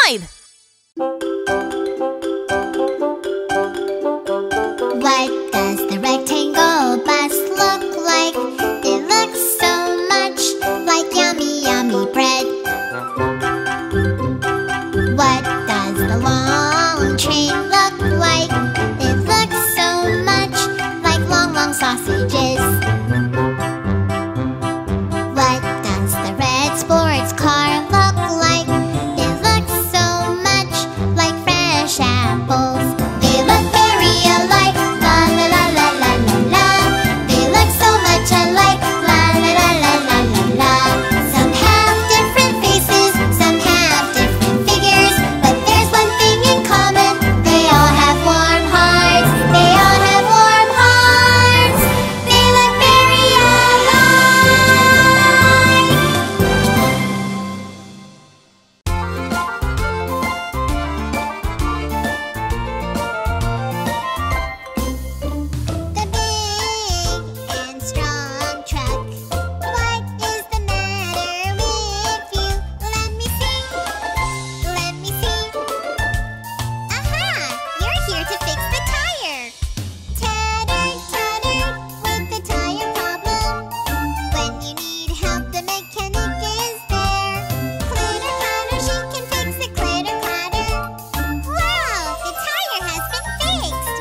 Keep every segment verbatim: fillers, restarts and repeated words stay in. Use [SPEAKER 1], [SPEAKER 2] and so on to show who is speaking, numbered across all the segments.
[SPEAKER 1] inside!
[SPEAKER 2] What does the rectangle bus look like? It looks so much like yummy, yummy bread. What does the long train look like? It looks so much like long, long sausages. What does the red sports car look like? It looks so much like fresh apples. They look very alike, la la la la la la la. They look so much alike, la la la la la la la. Some have different faces, some have different figures, but there's one thing in common: they all have warm hearts. They all have warm hearts. They look very alike. The big and strong truck. What is the matter with you? Let me see. Let me see. Aha! You're here to fix the tire. Tatter, tatter with the tire problem. When you need help, the mechanic is there. Clitter, clatter, she can fix it. Clitter, clatter. Wow! The tire has been fixed.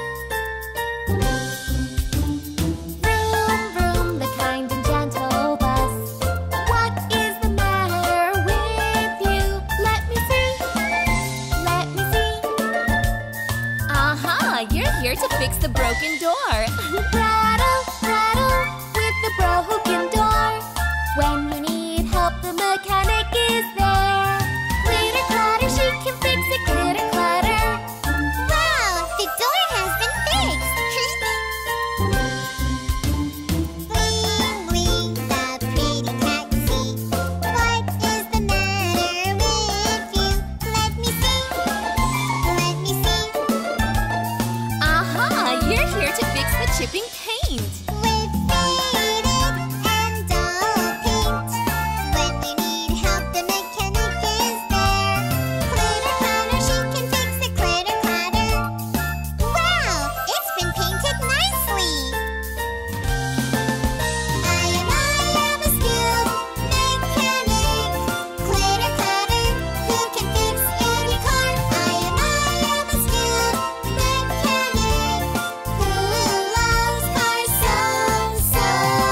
[SPEAKER 3] Vroom, vroom, the kind and gentle bus. What is the matter with you? Let me see. Let me see.
[SPEAKER 1] Aha! You're here to fix the broken door.
[SPEAKER 3] Rattle, rattle with the broken door. When you need help, the mechanic is there. Clitter, clatter, she can fix it. Clitter, clatter.
[SPEAKER 2] Wow! The door has been fixed. Bling, bling, the pretty taxi. What is the matter with you? Let me see. Let me see.
[SPEAKER 1] Aha! You're here to fix the chipping paint.
[SPEAKER 2] With faded and dull paint. When you need help, the mechanic is there. Clitter, clatter, she can fix it. Clitter, clatter. Wow! It's been painted nicely. I am, I am a skilled mechanic. Clitter, clatter, who can fix any car? I am, I am a skilled mechanic who loves cars so, so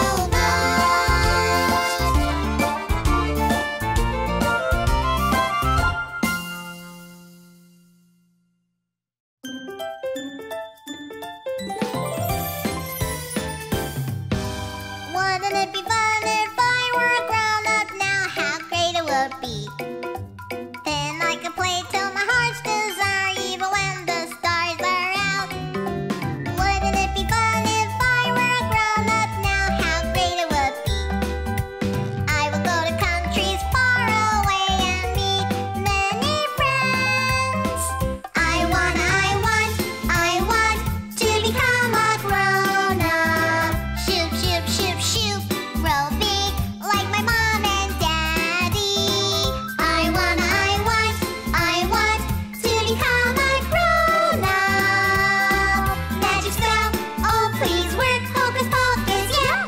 [SPEAKER 2] much. Wouldn't it be fun if I were a grown-up now? How great it would be. Then I could play till my heart's desire, even when the stars are out. Wouldn't it be fun if I were a grown-up now? How great it would be. I would go to countries far away and meet many friends. I wanna, I want, I want to become a grown-up. Shoop, shoop, shoop, shoop, grow big like my mom and daddy. I wanna, I want, I want to become a grown-up. Magic spell, oh please work, hocus pocus, yeah.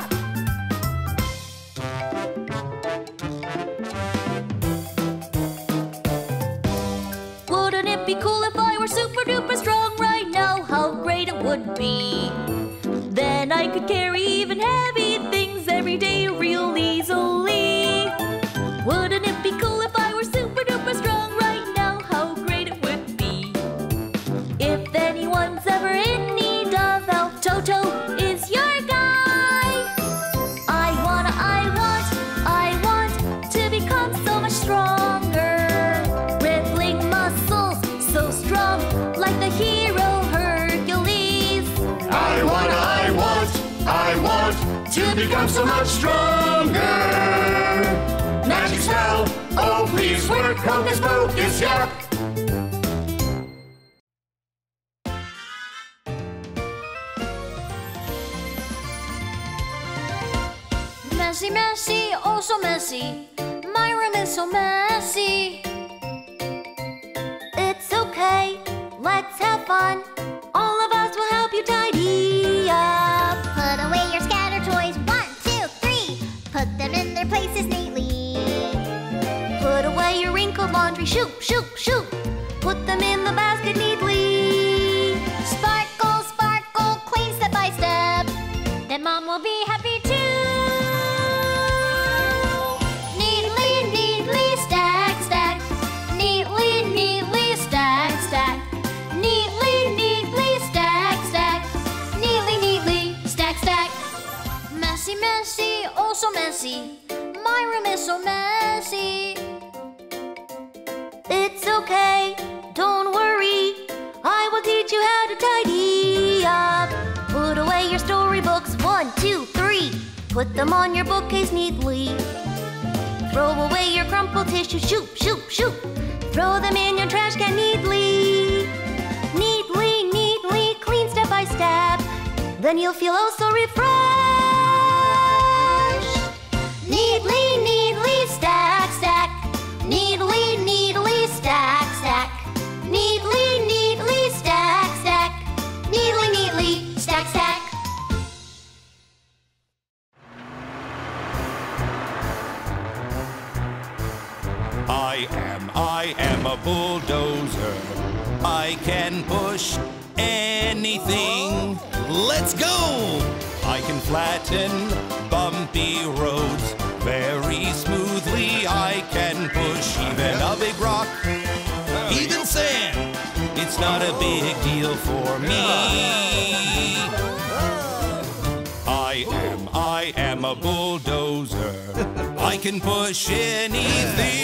[SPEAKER 3] Wouldn't it be cool if I were super duper strong right now? How great it would be. Then I could carry even heavy things every day real easily. Wouldn't it be cool if I were super duper strong right now? How great it would be. If anyone's ever in need of help, Toto is your guy. I wanna, I want, I want to become so much stronger. Rippling muscles so strong like the hero Hercules.
[SPEAKER 4] I wanna, I want, I want to become so much stronger. Magic spell, oh please work, hocus pocus, yeah.
[SPEAKER 3] Messy, messy, oh so messy. My room is so messy. okay, let's have fun. All of us will help you tidy up.
[SPEAKER 2] Put away your scattered toys, one, two, three. Put them in their places neatly.
[SPEAKER 3] Put away your wrinkled laundry, shoop, shoop, shoop. Put them in the basket neatly.
[SPEAKER 2] Sparkle, sparkle, clean step by step. Then Mom will be happy too. Neatly, neatly, stack, stack. Neatly, neatly, stack, stack. Neatly, neatly, stack, stack. Neatly, neatly, stack, stack. Messy, messy, oh so messy. My room is so messy.
[SPEAKER 3] It's okay, don't worry. I will teach you how to tidy up. Put away your storybooks, one, two, three. Put them on your bookcase neatly. Throw away your crumpled tissue, shoop, shoop, shoop. Throw them in your trash can neatly. Neatly, neatly, clean step by step. Then you'll feel oh so refreshed.
[SPEAKER 2] Neatly, neatly, stack, stack. Neatly, neatly, stack, stack. Neatly, neatly, stack, stack. Neatly, neatly, stack, stack.
[SPEAKER 5] I am, I am a bulldozer. I can push anything. Let's go! I can flatten bumpy roads very smoothly. I can push even a big rock, even sand. It's not a big deal for me. I am, I am a bulldozer. I can push anything.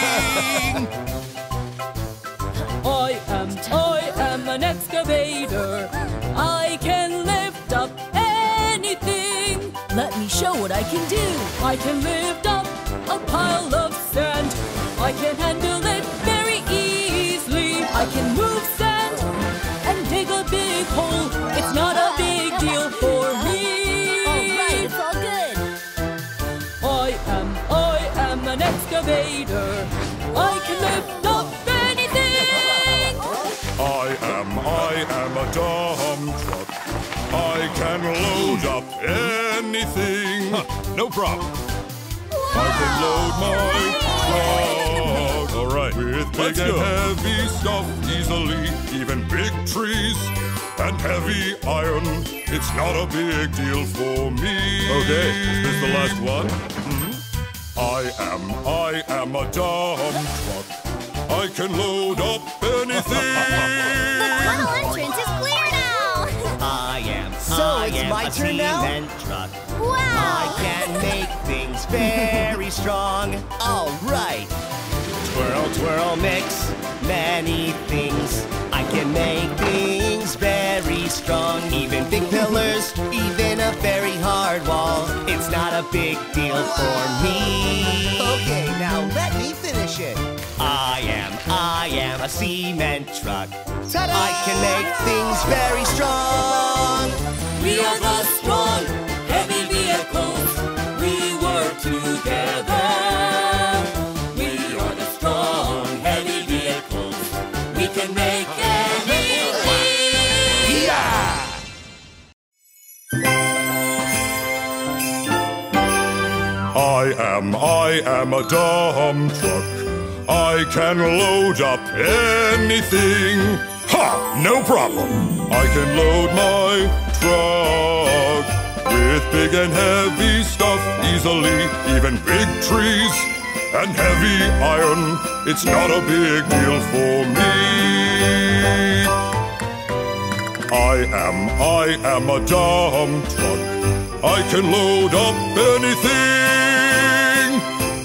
[SPEAKER 6] I am, I am an excavator. I can lift up anything. Let me show what I can do. I can lift up a pile of sand. I can handle it very easily. I can move sand and dig a big hole. It's not a big deal for me.
[SPEAKER 3] All right, it's all good.
[SPEAKER 6] I am, I am an excavator. I can lift up anything.
[SPEAKER 4] I am, I am a dump truck. I can load up anything.
[SPEAKER 5] Huh, no problem.
[SPEAKER 4] I can load my truck.
[SPEAKER 5] All right,
[SPEAKER 4] With big
[SPEAKER 5] let's
[SPEAKER 4] and
[SPEAKER 5] go.
[SPEAKER 4] heavy stuff easily. Even big trees and heavy iron. It's not a big deal for me.
[SPEAKER 5] Okay, is this the last one?
[SPEAKER 4] I am, I am a dump truck. I can load up anything.
[SPEAKER 1] The tunnel entrance is clear now!
[SPEAKER 7] I am,
[SPEAKER 8] So
[SPEAKER 7] I
[SPEAKER 8] it's
[SPEAKER 7] am
[SPEAKER 8] my
[SPEAKER 7] a
[SPEAKER 8] turn now?
[SPEAKER 7] cement truck.
[SPEAKER 1] Wow!
[SPEAKER 7] I can make things very strong. All right. Twirl, twirl, mix many things. I can make things very strong. Even big pillars, even a very hard wall. It's not a big deal for me.
[SPEAKER 8] Okay, now let me finish it.
[SPEAKER 7] I am, I am a cement truck.
[SPEAKER 8] Ta-da!
[SPEAKER 7] I can make things very strong.
[SPEAKER 6] We are the strong, heavy vehicles. We work together. We are the strong, heavy vehicles. We can make anything.
[SPEAKER 7] Yeah!
[SPEAKER 4] I am, I am a dump truck. I can load up anything. Ha! No problem. I can load my truck with big and heavy stuff easily. Even big trees and heavy iron. It's not a big deal for me. I am, I am a dump truck. I can load up anything.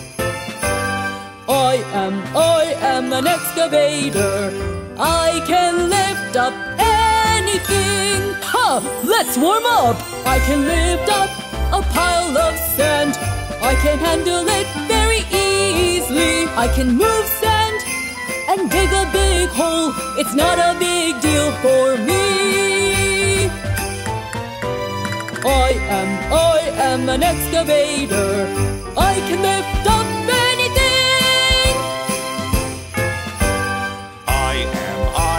[SPEAKER 6] I am, I am an excavator. I can lift up anything. Ha! Let's warm up. I can lift up a pile of sand. I can handle it very easily. I can move sand and dig a big hole. It's not a big deal for me. I am, I am an excavator. I can lift up anything.
[SPEAKER 5] I am,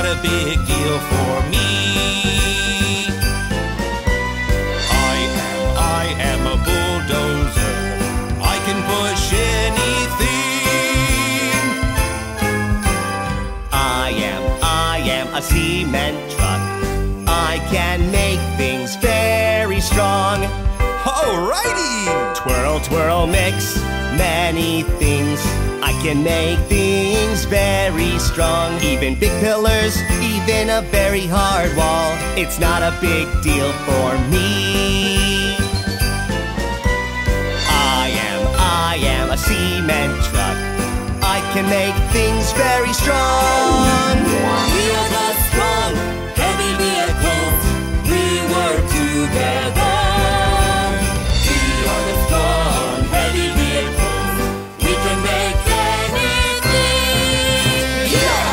[SPEAKER 5] a big deal for me. I am, I am a bulldozer. I can push anything.
[SPEAKER 7] I am, I am a cement truck. I can make things very strong.
[SPEAKER 5] Alrighty!
[SPEAKER 7] Twirl, twirl, mix many things. I can make things very strong. Even big pillars, even a very hard wall. It's not a big deal for me. I am, I am a cement truck. I can make things very strong.
[SPEAKER 6] We are the strong, heavy vehicles. We work together. We are the strong, heavy vehicles. We can make anything. Yeah!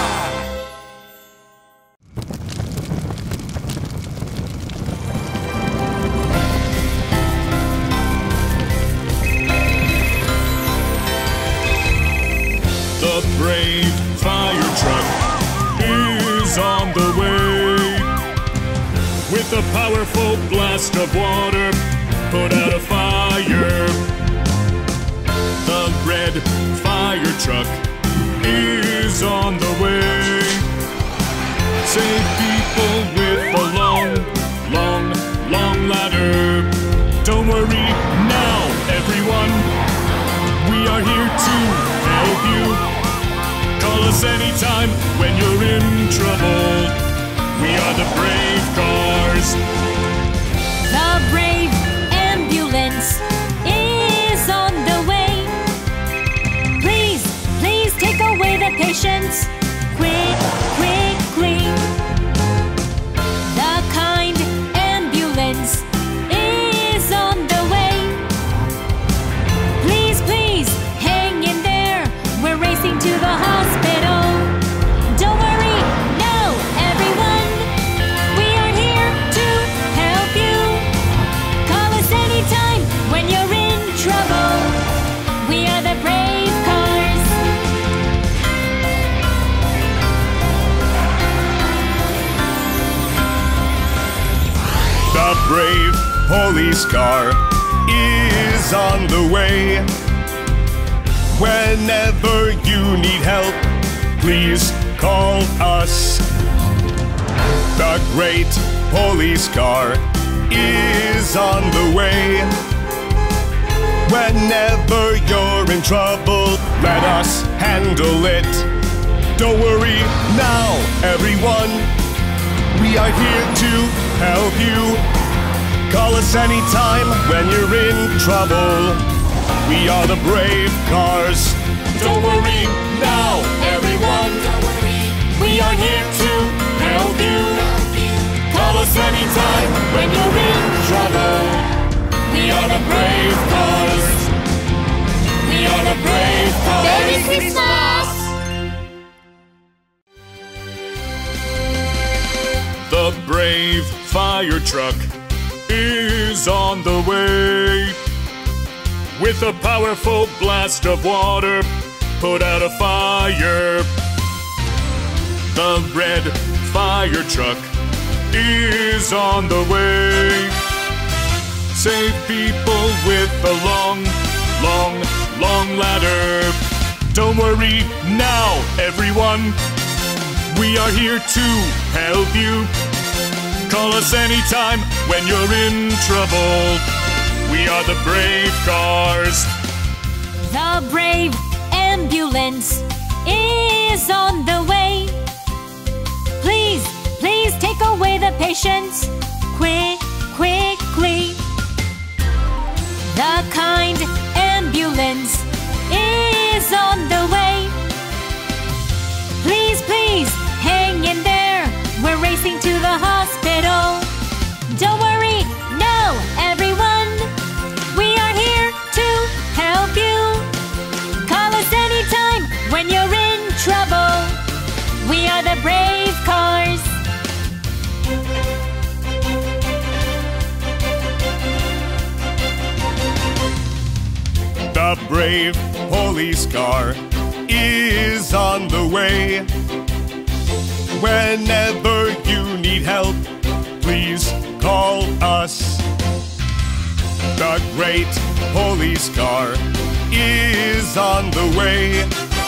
[SPEAKER 4] The brave fire truck is on the way. With a powerful blast of water, put out a fire. The red fire truck is on the way. Save people with a long, long, long ladder. Don't worry now, everyone. We are here to help you. Call us anytime when you're in trouble. We are the brave cars.
[SPEAKER 3] The brave ambulance is on the way. Please, please take away the patients. Quick, quickly. The kind ambulance is on the way. Please, please, hang in there. We're racing to the hospital. Don't worry, now, everyone. We are here to help you. Call us anytime when you're in trouble. We are the brave cars.
[SPEAKER 4] The brave police car is on the way. Whenever you need help, please call us. The great police car is on the way. Whenever you're in trouble, let us handle it. Don't worry now, everyone. We are here to help you. Call us anytime when you're in trouble. We are the brave cars. Don't worry now, everyone. We are here to help you. Call us anytime when you're in trouble. We are the brave cars. We are the brave cars.
[SPEAKER 1] Merry Christmas!
[SPEAKER 4] The brave fire truck is on the way. With a powerful blast of water, put out a fire. The red fire truck is on the way. Save people with a long, long, long ladder. Don't worry now, everyone. We are here to help you. Call us anytime when you're in trouble. We are the brave cars.
[SPEAKER 3] The brave ambulance is on the way. Please, please take away the patients. Quick, quickly. The kind ambulance is on the way. Please, please, hang in there. We're racing to the hospital. Don't worry, no, everyone. We are here to help you. Call us anytime when you're in trouble. We are the brave cars.
[SPEAKER 4] The brave police car is on the way.
[SPEAKER 7] Whenever you need help, please call us. The great police car is on the way.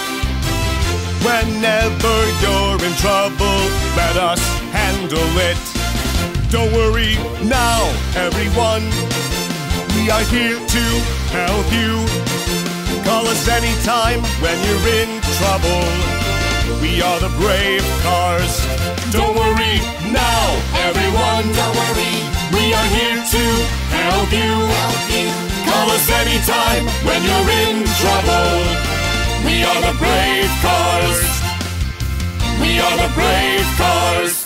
[SPEAKER 7] Whenever you're in trouble, let us handle it. Don't worry now, everyone. We are here to help you. Call us anytime when you're in trouble. We are the brave cars. Don't worry now, everyone. Don't worry. We are here to help you. Help you. Call us anytime when you're in trouble. We are the brave cars. We are the brave cars.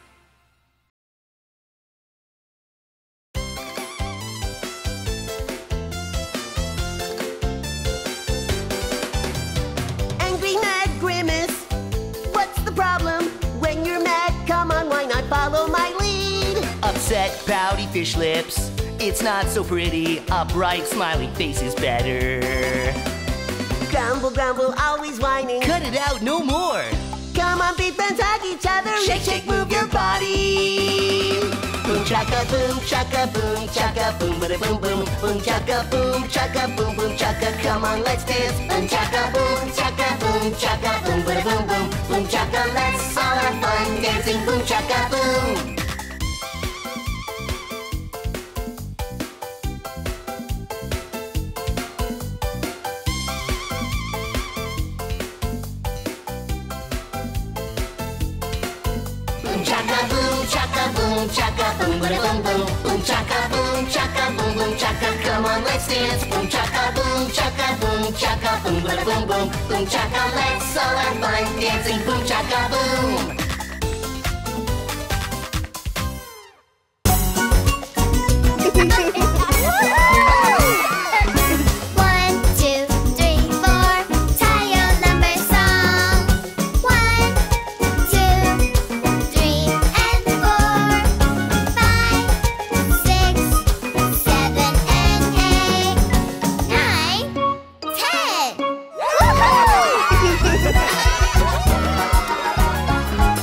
[SPEAKER 9] Angry, mad, grimace. What's the problem? When you're mad, come on, why not follow my lead?
[SPEAKER 10] Upset, pouty fish lips. It's not so pretty. A bright, smiling face is better.
[SPEAKER 9] Grumble, grumble, always whining.
[SPEAKER 10] Cut it out, no more.
[SPEAKER 9] Come on, be friends, hug each other.
[SPEAKER 10] Shake, shake, move your body.
[SPEAKER 9] Boom chaka, boom chaka, boom chaka, boom, bada boom boom. Boom chaka, boom chaka, boom boom chaka. Come on, let's dance. Boom chaka, boom chaka, boom chaka, boom, bada boom boom. Boom chaka, let's all have fun dancing. Boom chaka, boom. Boom chaka, boom chaka, boom chaka, boom, bada boom boom. Boom chaka, boom chaka, boom boom chaka. Come on, let's dance. Boom chaka, boom chaka, boom chaka, boom, bada boom boom. Boom chaka, let's all have fun dancing. Boom chaka, boom.
[SPEAKER 2] One, two, three, four. Tie your number song. One, two, three, and four. Five, six, seven, and eight. Nine, ten.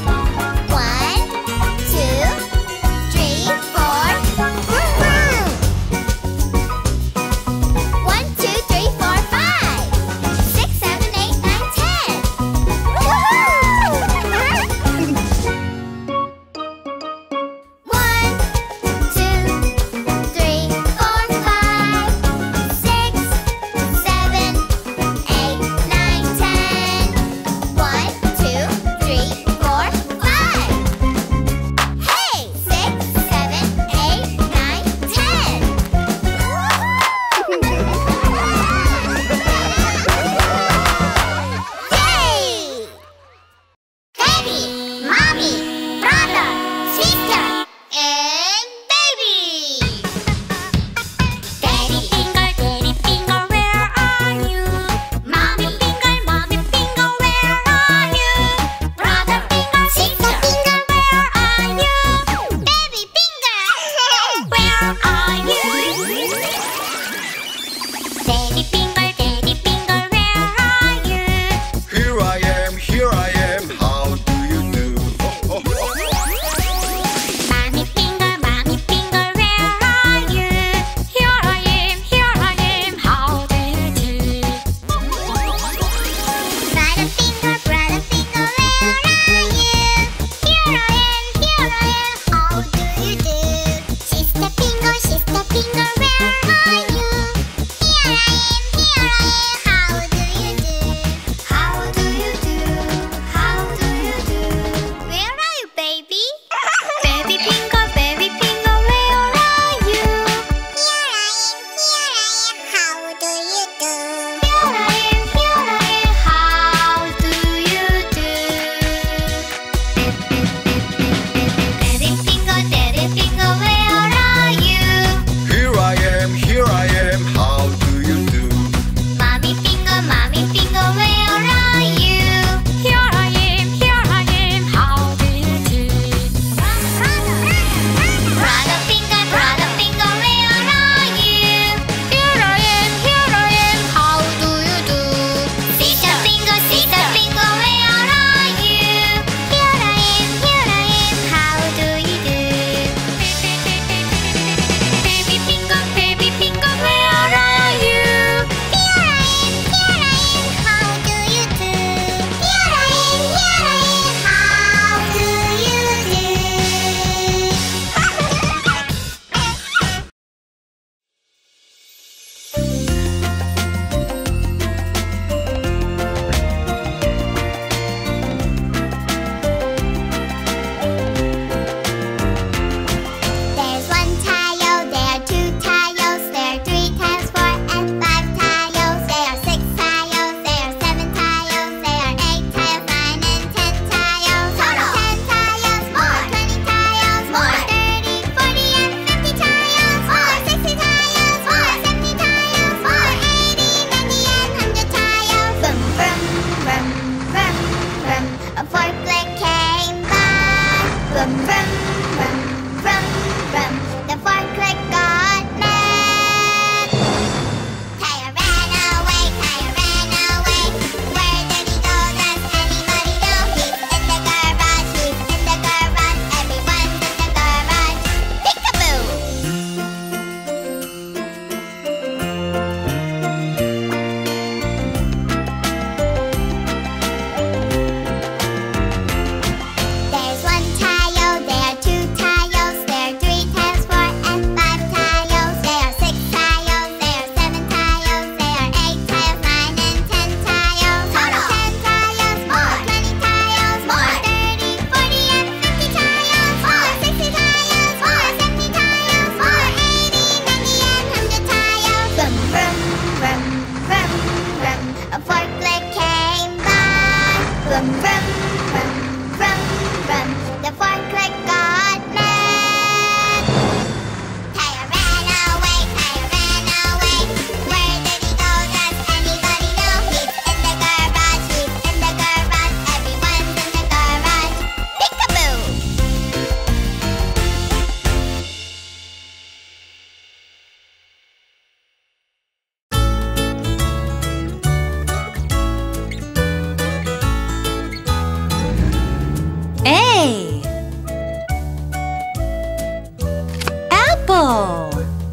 [SPEAKER 1] Apple.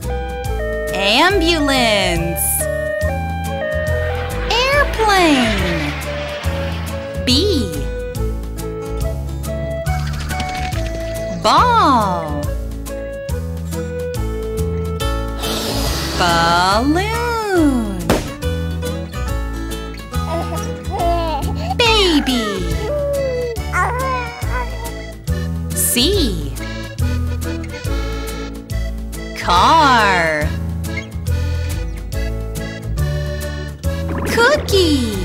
[SPEAKER 1] Ambulance. Airplane. B. Ball. Balloon. Baby. C. Car. Cookie.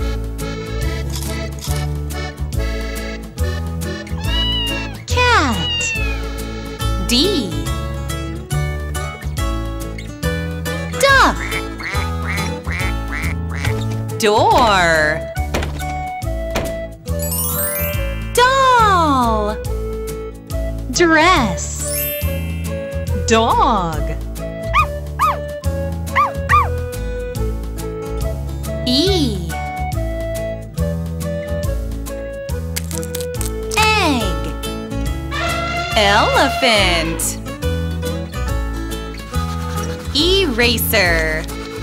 [SPEAKER 1] Cat. D. Duck. Door. Doll. Dress. Dog. E. Egg. Elephant. Eraser.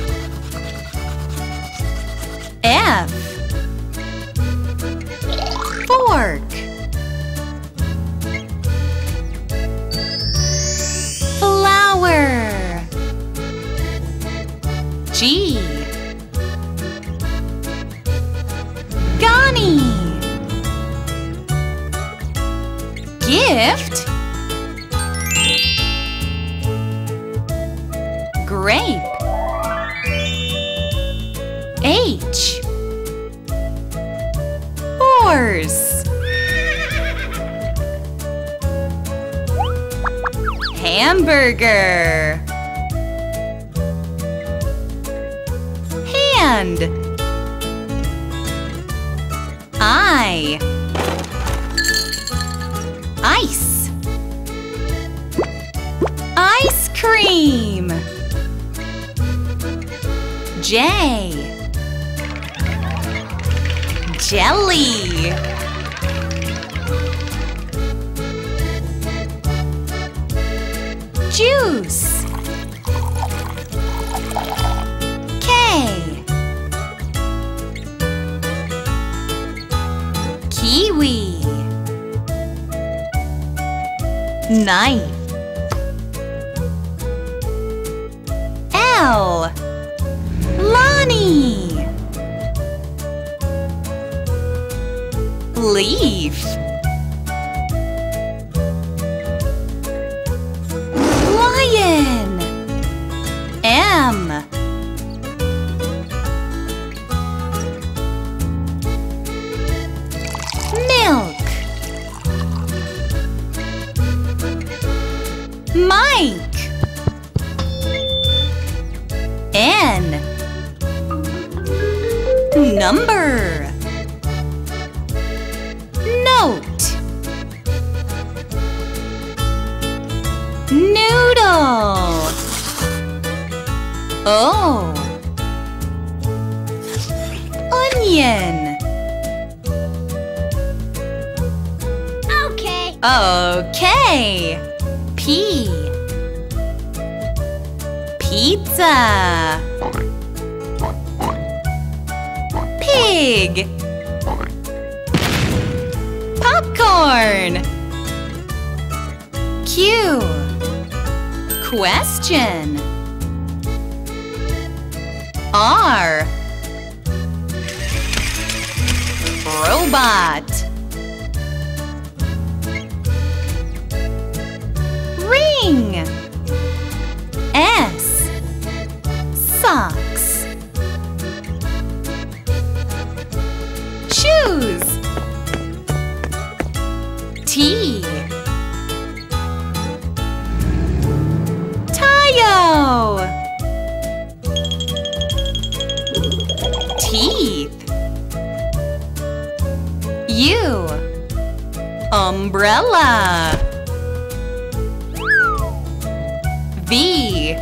[SPEAKER 1] F. Fork. Flower. G. Gani. Gift. Grape. H. Horse. Hamburger. Hand. I. Ice. Ice cream. J. Jelly. Juice. K. Kiwi. Knife. L. Lani. Leaf. Lion. M. Milk. Mike. N. Number. Note. Noodle. O. Onion.
[SPEAKER 2] Okay.
[SPEAKER 1] Okay. P. Pizza. Pig. Popcorn. Q. Question. R. Robot. Ring. S. Socks. Shoes. T. Tayo. Teeth. U. Umbrella. V.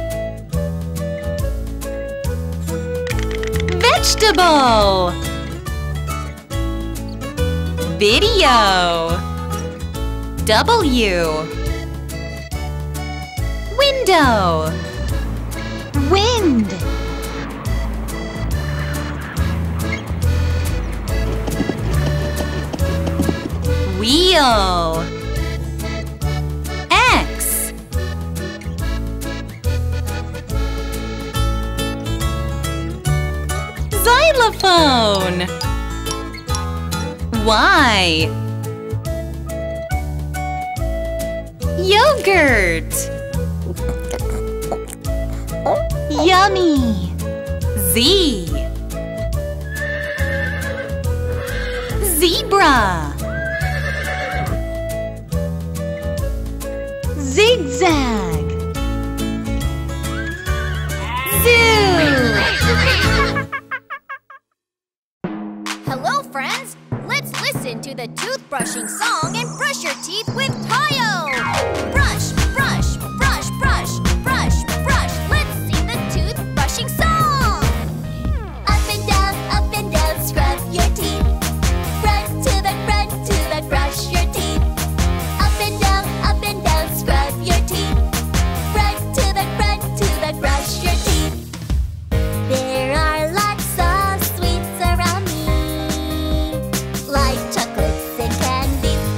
[SPEAKER 1] Vegetable. Video. W. Window.
[SPEAKER 2] Wind.
[SPEAKER 1] Wheel. X. Xylophone. Y. Yogurt.
[SPEAKER 2] Yummy.
[SPEAKER 1] Z. Zebra.
[SPEAKER 2] Zigzag.
[SPEAKER 1] Zoo.
[SPEAKER 11] Hello, friends. Let's listen to the toothbrushing song and brush your teeth with Tayo. Brush, brush, brush, brush, brush, brush. Let's sing the toothbrushing song.
[SPEAKER 3] Up and down, up and down, scrub your teeth. Front to the front to the brush your teeth. Up and down, up and down, scrub your teeth. Front to the front to the brush your teeth. There are lots of sweets around me, like chocolates and candies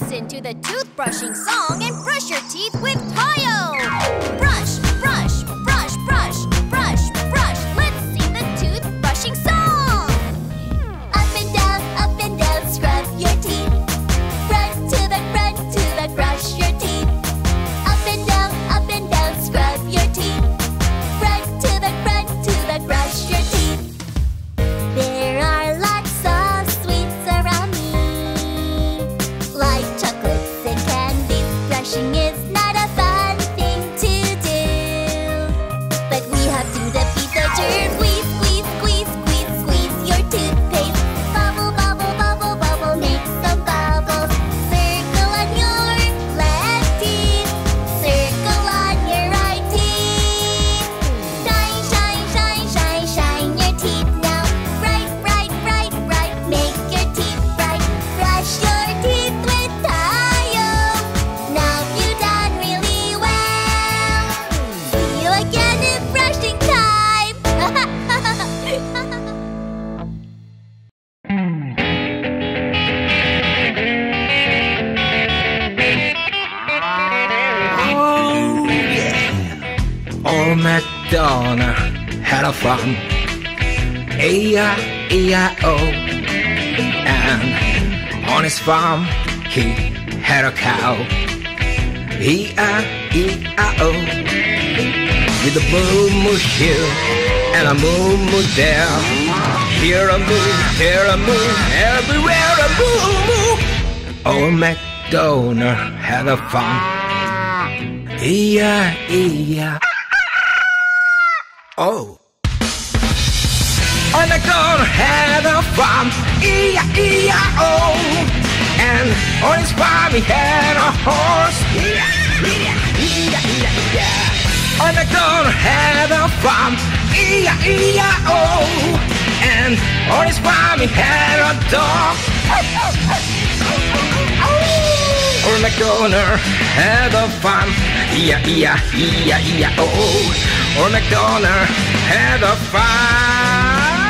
[SPEAKER 11] listen to the toothbrushing song and brush your teeth with Tayo. Brush, brush, brush, brush, brush, brush. Let's sing the toothbrushing song. Up and down, up and down, scrub your teeth. Front to the front to the brush your teeth. Up and down, up and down, scrub your teeth. Front to the front to the brush your teeth. There are lots of sweets around me, like chocolates and candies. Brushing is not a fun thing to do, but we have to defeat the germs. Squeeze, squeeze, squeeze, squeeze, squeeze your toothpaste. Bubble, bubble, bubble, bubble, make some bubbles. Circle on your left teeth, circle on your right teeth. Shine, shine, shine, shine, shine your teeth now. Bright, bright, bright, bright, make your teeth bright. Brush your teeth with Tayo. Now you've done really well. See you again in brushing time.
[SPEAKER 12] Oh, yeah. Old MacDonald had a farm, E I E I O. And on his farm he had a cow, E I E I O. With a moo moo here and a moo moo there. Here a moo, there a moo, everywhere a moo moo. Old MacDonald had a farm, E I E I O. Old MacDonald had a farm, E I E I O. And on his farm he had a horse, E I E I E I E I. Old MacDonald had a farm, E I E I O. And on his farm he had a dog. Old MacDonald had a farm, E I E I E I E I O. Old MacDonald had a farm.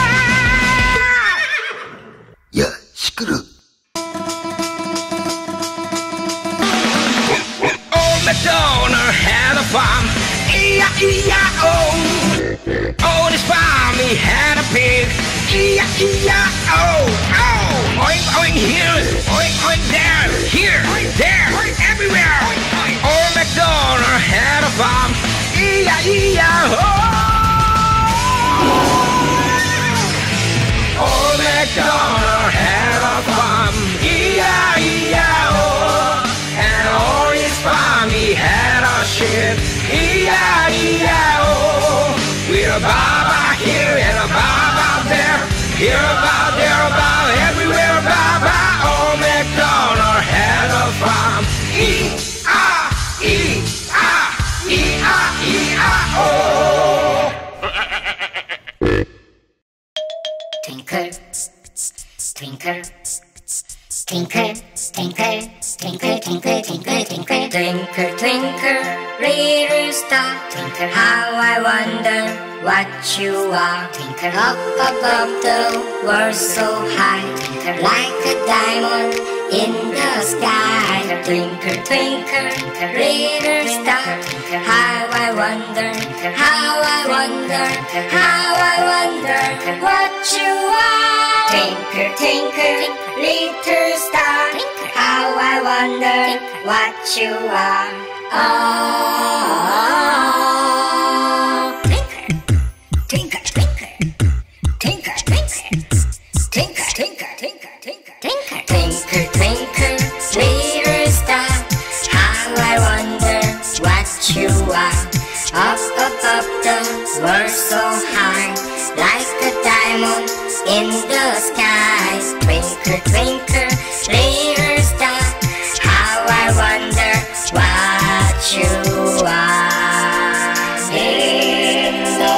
[SPEAKER 12] Yeah, screw. Old MacDonald had a farm, E I E I O. On his farm he had a pig, E I E I O. Oh, oink oink here, oink oink there, here, there, everywhere. Old MacDonald had a farm, E I E I O. Old MacDonald had a farm, E I E I O. And on his farm he had a sheep, E I E I O. With a baba here and a baba there, here about, there about, everywhere baba. Old MacDonald had a farm, E I E I E I E I O.
[SPEAKER 9] Tinker, tinker, tinker, tinker, tinker, tinker, tinker, tinker, twinkle, twinkle, little star. Tinker, how I wonder what you are. Tinker, up above the world so high. Tinker, like a diamond in the sky. Twinkle, twinkle, little star. Tinker, how I wonder, how I wonder, how I wonder what you are. Twinkle, twinkle, little star. How I wonder what you are. Oh, twinkle, twinkle, twinkle, twinkle, twinkle, twinkle, twinkle, twinkle, twinkle, twinkle, twinkle, little star. How I wonder what you are. Up above the world so high, like a diamond in the skies. Twinkle, twinkle, little star. How I wonder what you are in the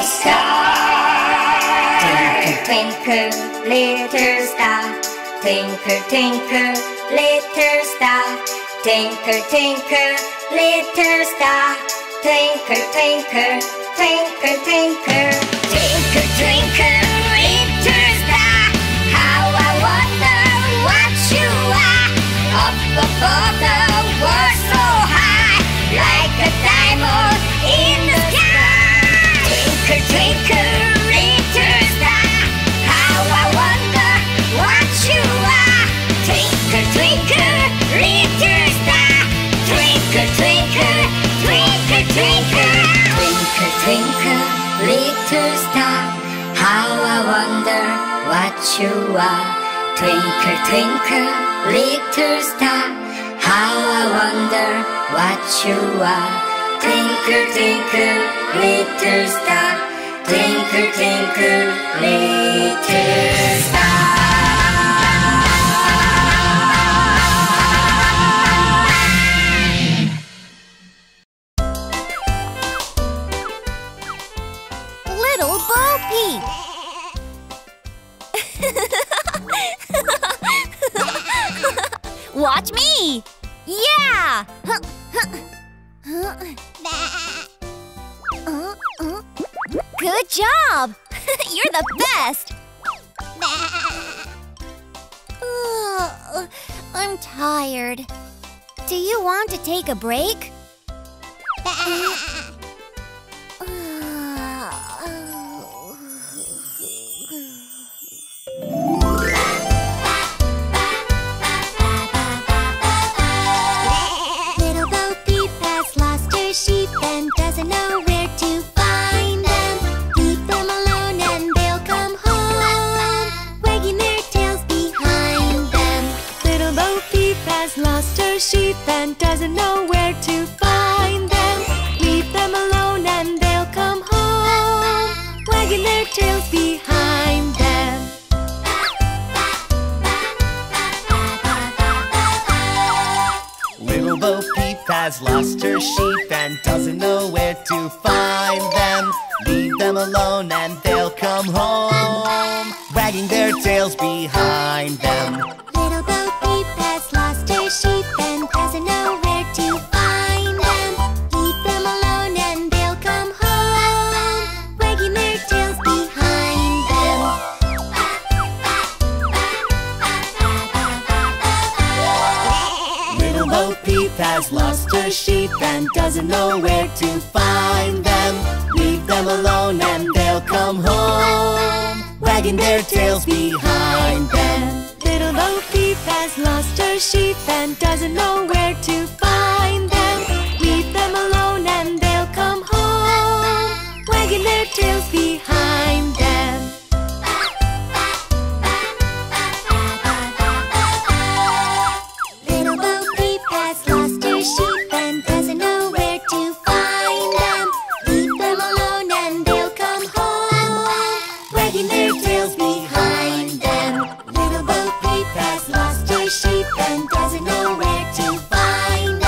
[SPEAKER 9] sky. Twinkle, twinkle, little star. Twinkle, twinkle, little star. Twinkle, twinkle, little star. Twinkle, twinkle, twinkle, twinkle, twinkle, twinkle, little star. How I wonder what you are. Up above
[SPEAKER 2] above the world so high, like a diamond in the sky. Twinkle, twinkle, little star, how I wonder what you are. Twinkle, twinkle, little star, twinkle, twinkle, twinkle, twinkle. Twinkle, twinkle, little star, how I wonder what you are. Twinkle, twinkle, little star, how I wonder what you are. Twinkle, twinkle, little star, twinkle, twinkle, little star.
[SPEAKER 11] Little Bo Peep. Watch me! Yeah! Good job! You're the best! Ugh, I'm tired. Do you want to take a break?
[SPEAKER 2] Little Bo Peep has lost her sheep and doesn't know where to find them. Leave them alone and they'll come home, wagging their tails behind them.
[SPEAKER 6] Little Bo Peep has lost her sheep and doesn't know where to find them. Leave them alone and they'll come home, wagging their tails behind them.
[SPEAKER 7] Little Bo Peep has lost her sheep and doesn't know where to find them. Leave them alone and they'll come home, wagging their tails behind them.
[SPEAKER 2] Little Bo Peep has lost her sheep and doesn't know where to find them. Leave them alone and they'll come home, wagging their tails behind them.
[SPEAKER 7] Little Bo Peep has lost her sheep and doesn't know where to find them. Leave them alone and they'll come home, wagging their tails behind them.
[SPEAKER 6] Little Bo Peep has lost her sheep and doesn't know where to find them. Leave them alone and they'll come home, wagging their tails behind them.
[SPEAKER 2] Little Bo Peep has lost her sheep and doesn't know where to find them. Leave them alone and they'll come home, wagging their tails behind them. Little Bo Peep has lost her sheep and doesn't know where to find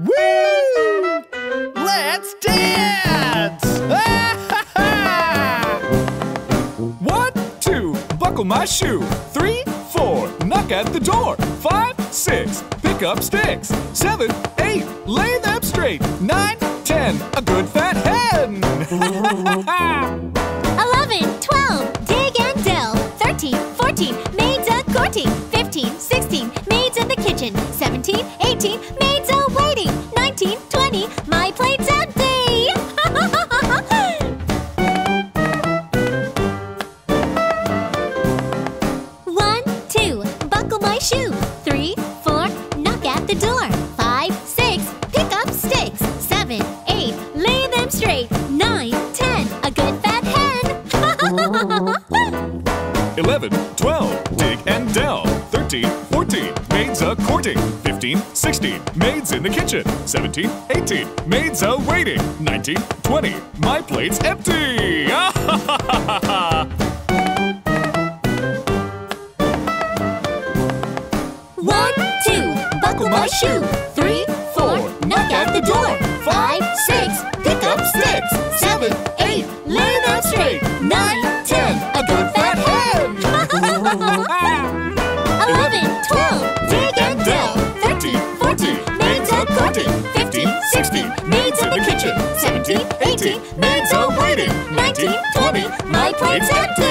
[SPEAKER 13] Woo! Let's dance! One, two, buckle my shoe. Three, four, knock at the door. Five, six, pick up sticks. Seven, eight, lay them straight. Nine, ten, a good fat hen.
[SPEAKER 11] Eleven, twelve, dig and delve. Thirteen, fourteen, maids a-courting. Fifteen, sixteen, maids in the kitchen. Seventeen, eighteen, maids a-waiting. Nineteen, twenty, my plate's empty. One, two, buckle my shoe. Three, four, knock at the door. Five, six, pick up sticks. Seven, eight, lay them straight. Nine, ten, a good fat hen.
[SPEAKER 13] Eleven, twelve, dig and delve. Thirteen, fourteen, maids a-courting. Fifteen, sixteen, maids in the kitchen. Seventeen, eighteen, maids a-waiting. Nineteen, twenty, my plate's empty.
[SPEAKER 11] One, two, buckle my shoe. Three, four, knock at the door. Five, six, pick up sticks. Seven, eight, lay them straight. Nine, ten, a good fat hen. Eleven, twelve, dig and delve. Thirteen, fourteen, maids a-courting. Fifteen, sixteen, maids in the kitchen. Seventeen, eighteen, maids a-waiting. Nineteen, twenty, my plate's empty.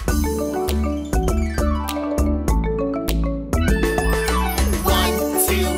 [SPEAKER 9] Two,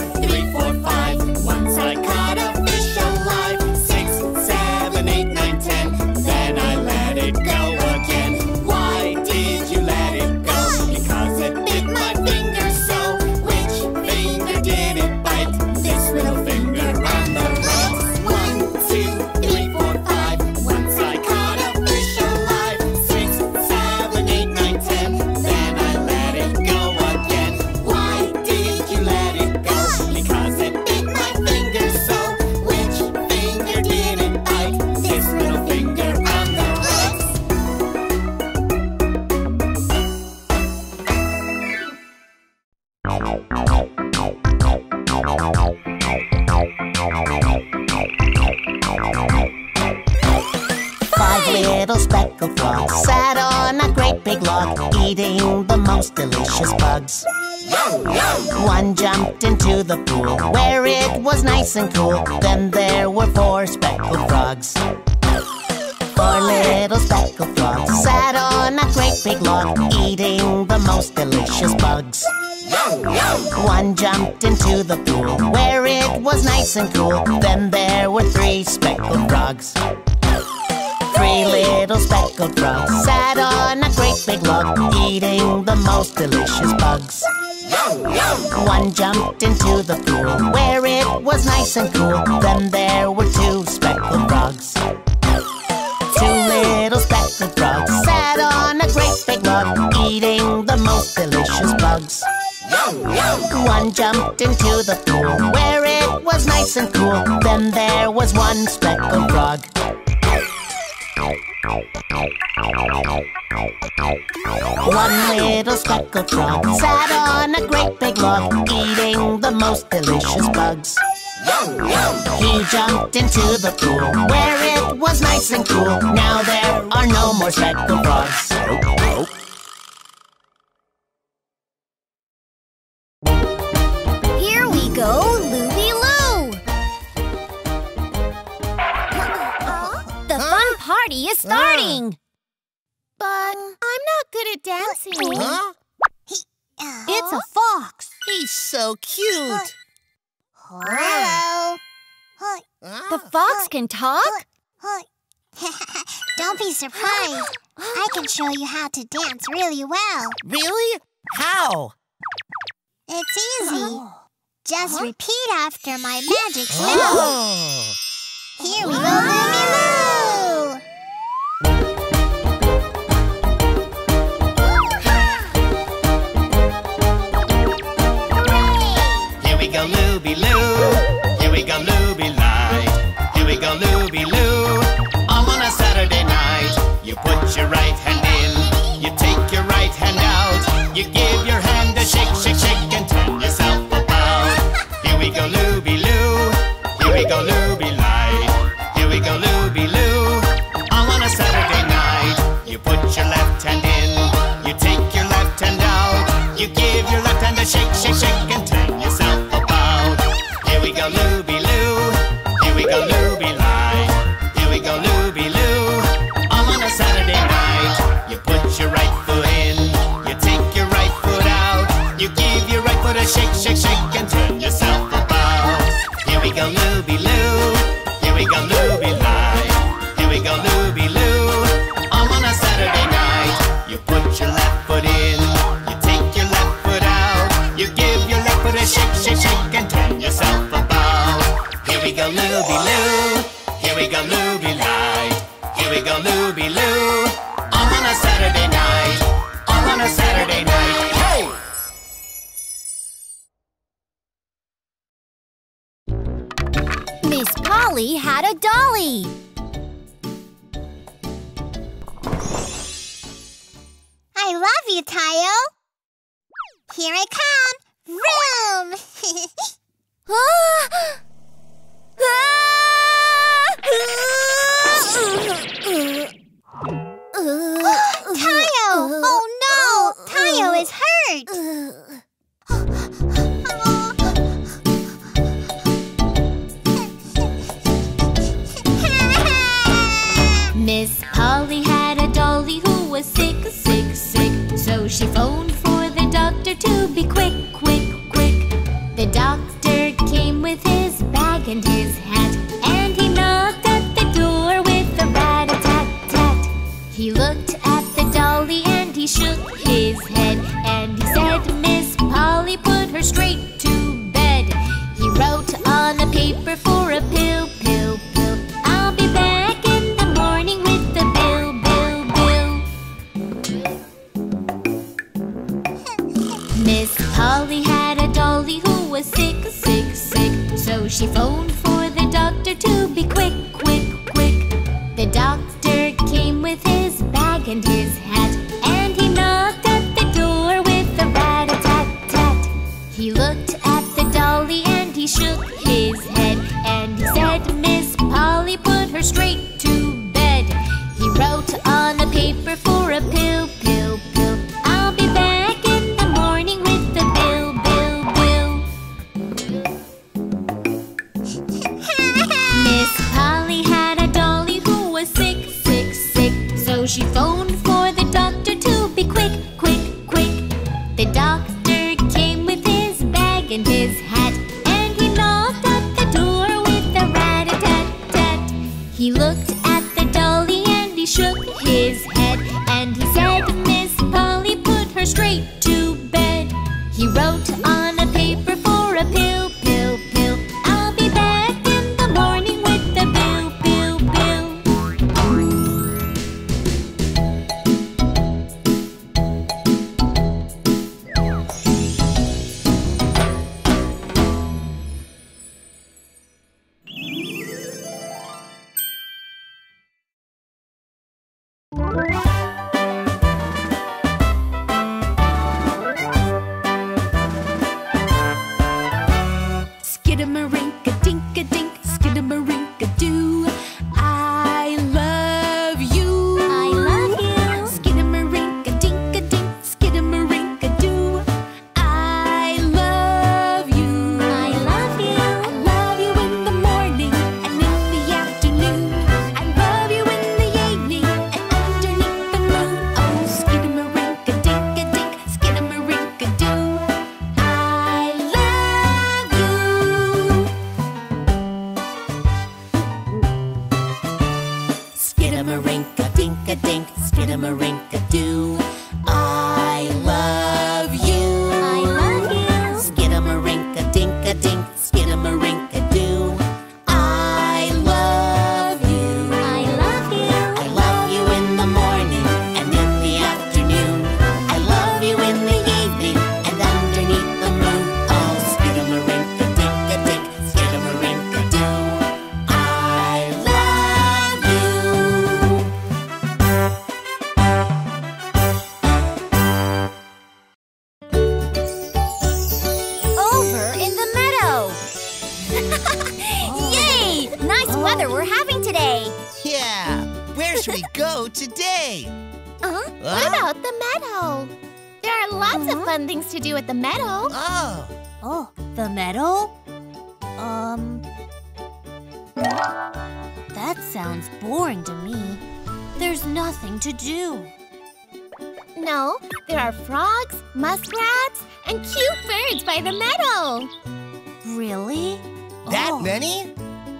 [SPEAKER 14] big log, eating the most delicious bugs. One jumped into the pool where it was nice and cool. Then there were four speckled frogs. Four little speckled frogs sat on a great big log, eating the most delicious bugs. One jumped into the pool where it was nice and cool. Then there were three speckled frogs. Three little speckled frogs sat on a great big log, eating the most delicious bugs. One jumped into the pool where it was nice and cool. Then there were two speckled frogs. Two little speckled frogs sat on a great big log, eating the most delicious bugs. One jumped into the pool where it was nice and cool. Then there was one speckled frog. One little speckled frog sat on a great big log, eating the most delicious bugs. He jumped into the pool where it was nice and cool. Now there are no more speckled frogs.
[SPEAKER 11] Here we go, Looby-Loo! The fun party is starting!
[SPEAKER 1] But I'm not good at dancing.
[SPEAKER 2] Huh?
[SPEAKER 1] It's a fox.
[SPEAKER 8] He's so cute.
[SPEAKER 2] Hello.
[SPEAKER 11] The fox can talk?
[SPEAKER 2] Don't be surprised. I can show you how to dance really well.
[SPEAKER 8] Really? How?
[SPEAKER 2] It's easy. Just
[SPEAKER 1] Huh?
[SPEAKER 2] repeat after my magic spell.
[SPEAKER 8] Oh.
[SPEAKER 2] Here we go, Looby-Loo!
[SPEAKER 7] Here we go, Looby-Loo. Here we go, Looby-Light. Here we go, Looby-Loo. All on a Saturday night. You put your right hand in. You take your right hand out. You give your hand a shake, shake, shake, and turn yourself about. Here we go, Looby-Loo. Here we go, Looby-Light. Here we go, Looby-Loo. All on a Saturday night. You put your left hand in. You take your left hand out. You give your left hand a shake, shake, shake, and turn yourself about. Here we go, Looby-Loo. Here we go, Looby-Light. Here we go, Looby-Loo. All on a Saturday night. You put your right foot in. You take your right foot out. You give your right foot a shake, shake, shake, and turn yourself about. Here we go, Looby-Loo. Here we go, Looby-Light. Here we go, Looby-Loo. All on a Saturday night. You put your left foot in. You take your left foot out. You give your left foot a shake, shake, shake, and turn yourself about. Here we go, Looby-Loo. Here we go, Looby-Light. Here we go, Looby-Loo. All on a Saturday night. All on a Saturday night. Hey!
[SPEAKER 11] Miss Polly had a dolly.
[SPEAKER 2] I love you, Tayo. Here I come. Vroom! Tayo! Oh no! Tayo is hurt.
[SPEAKER 3] Miss Polly had a dolly who was sick, sick, sick. So she phoned for the doctor to be quick, quick, quick. The doctor came with his bag and his hat, and he knocked at the door with a rat-a-tat-tat. He looked at the dolly and he shook his head, and he said, Miss Polly, put her straight to bed. He wrote on a paper for a pill, pill, pill. I'll be back in the morning with the bill, bill, bill. Miss Polly had a dolly who was sick, sick, sick. So she phoned for the doctor to be quick, quick, quick. The doctor came with his bag and his hat, and he knocked at the door with a rat-a-tat-tat. He looked at the dolly and he shook his head, and he said, Miss Polly, put her straight to bed. He wrote on a paper for a pill, pill, pill.
[SPEAKER 11] doctor came with his bag and his hat, and he knocked at the door with a rat-a-tat-tat. He looked at the dolly and he shook his head, and he said, "Miss Polly, put her straight to bed." He wrote on a paper for a pill, pill, pill. "I'll be back in the morning with the bill, bill, bill."
[SPEAKER 6] Skidamarinka-dink-a-dink, skidamarinka-doo. I love you.
[SPEAKER 11] I love you.
[SPEAKER 6] Skidamarinka-dink-a-dink, skidamarinka-doo. I love you.
[SPEAKER 11] I love you.
[SPEAKER 6] I love you in the morning and in the afternoon. I love you in the evening and underneath the moon. Oh, skidamarinka-dink-a-dink, skidamarinka-doo. I love you. Skidamarinka-dink-a-dink, skidamarinka-doo. I love you.
[SPEAKER 11] I love you.
[SPEAKER 6] Skidamarinka-dink-a-dink, skidamarinka-doo. I love you.
[SPEAKER 11] I love you.
[SPEAKER 6] I love you in the morning and in the afternoon. I love you in the evening and underneath the moon. Oh, skidamarinka-dink-a-dink, skidamarinka-doo. I love you.
[SPEAKER 11] Over in the meadow. Yay! Nice weather we're having today.
[SPEAKER 8] Yeah. Where should we go today?
[SPEAKER 11] Uh, what about the meadow? There are lots of fun things to do at the meadow.
[SPEAKER 8] Oh.
[SPEAKER 11] Oh, the meadow? Um... That sounds boring to me. There's nothing to do. No, there are frogs, muskrats, and cute birds by the meadow. Really?
[SPEAKER 8] That
[SPEAKER 11] Oh.
[SPEAKER 8] many?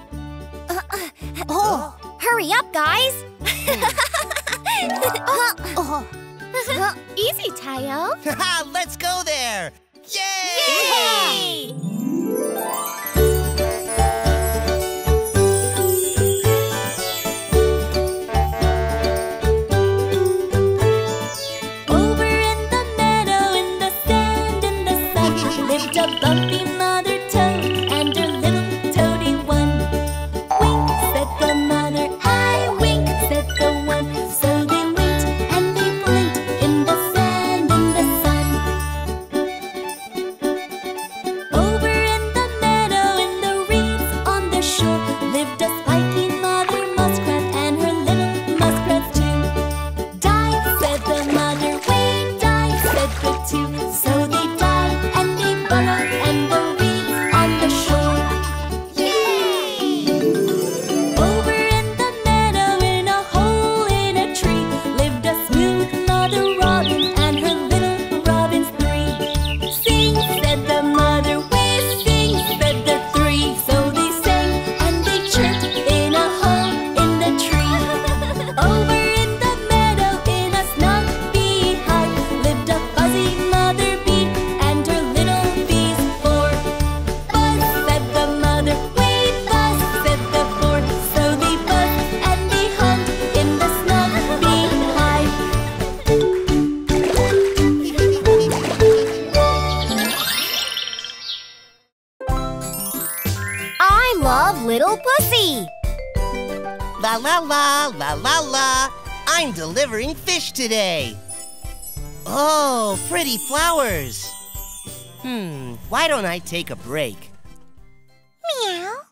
[SPEAKER 11] Oh, hurry up, guys! Oh. Easy, Tayo.
[SPEAKER 8] Let's go there. Yay!
[SPEAKER 11] Yay! Over in the meadow, in the sand, in the sun, lived a bumpy mother toad and her little toady one. Wink, said the mother, I wink, said the one. So they winked and they blinked in the sand, in the sun. Over in the meadow, in the reeds on the shore, lived a spiky mother muskrat and her little muskrats too. Dive, said the mother, we dive, said the two. So they dive and they burrowed and the reeds on the shore. Yay! Over in the meadow, in a hole in a tree, lived a smooth mother robin and her little robins three. Sing, said the mother, we sing, said the three. So they sang and they chirped in a hole in the tree. Over in the meadow, in a snug beehive, lived a fuzzy mother bee and her little bees four. Buzz, said the mother, we buzz, said the four. So they buzzed and they hummed in the snug beehive. I love Little Pussy.
[SPEAKER 8] La la la, la la la. I'm delivering fish today. Oh, pretty flowers. Hmm, why don't I take a break?
[SPEAKER 2] Meow.